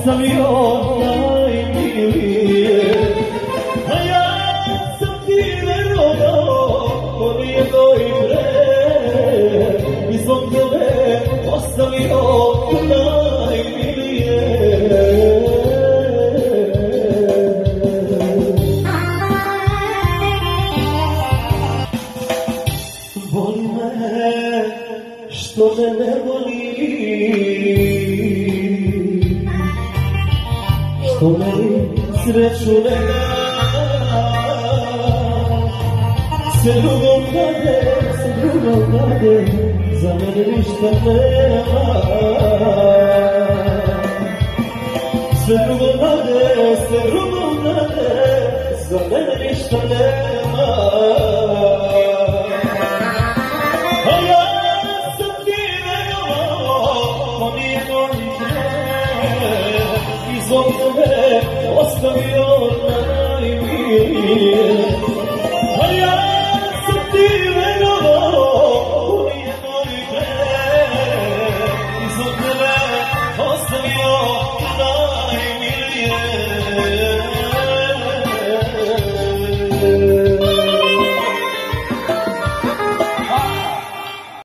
ostavio najmilije. A ja sam ti verovao, ponijedno i pre, i zbog tebe ostavio najmilije. Voli me što me ne voli, što meni sreću ne daš. Sve drugo kade, za mene ništa nema. Sve drugo kade, za mene ništa nema. A ja sam ti verovao, ponijedno i pre, i zbog tebe ostavio najmilije. A ja